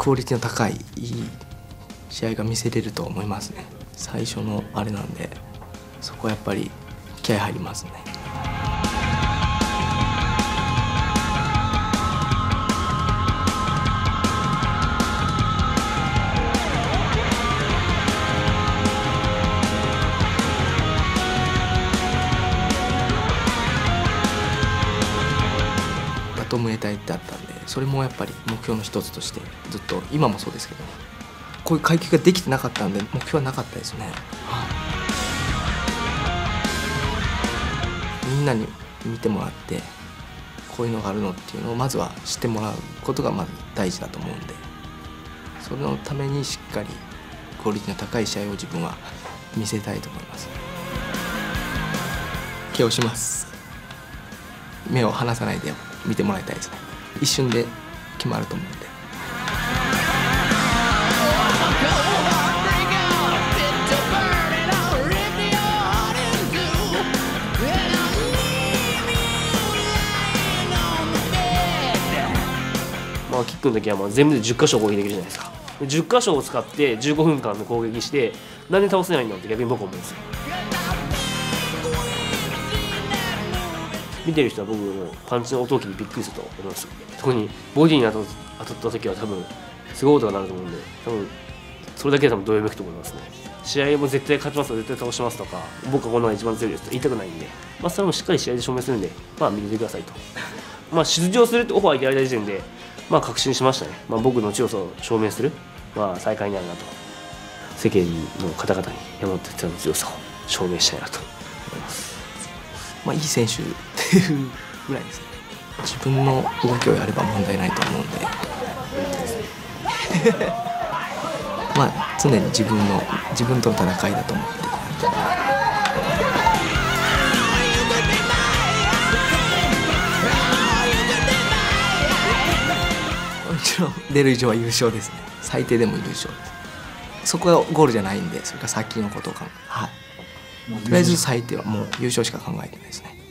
クオリティの高いいい試合が見せれると思いますね。最初のあれなんで、そこはやっぱり気合入りますね。打倒ムエタイってあったんで、それもやっぱり目標の一つとしてずっと、今もそうですけど、こういう階級ができてなかったんで目標はなかったですね。みんなに見てもらって、こういうのがあるのっていうのをまずは知ってもらうことがまず大事だと思うんで、そのためにしっかりクオリティの高い試合を自分は見せたいと思います。KOします。目を離さないで見てもらいたいですね。一瞬で決まると思うんで。 キックの時はもう全部で10箇所攻撃できるじゃないですか。10箇所を使って15分間の攻撃して、なんで倒せないんだって逆に僕は思うんですよ。見てる人は僕のパンチの音を聞いてびっくりすると思います。特にボディに当たった時は多分すごい音が鳴ると思うんで、多分それだけで多分どよめくと思いますね。試合も絶対勝ちますとか絶対倒しますとか、僕はこの中が一番強いですと言いたくないんで、それもしっかり試合で証明するんで、見ててくださいと。出場するってオファーいただいた時点で確信しましたね。僕の強さを証明する、再開になるなと。世間の方々に山本哲也の強さを証明したいなと思います。 いい選手っていうぐらいですね。自分の動きをやれば問題ないと思うんで常に自分との戦いだと思ってもちろん出る以上は優勝ですね。最低でも優勝です。そこがゴールじゃないんで、それから先のことをとりあえず最低はもう優勝しか考えてないですね。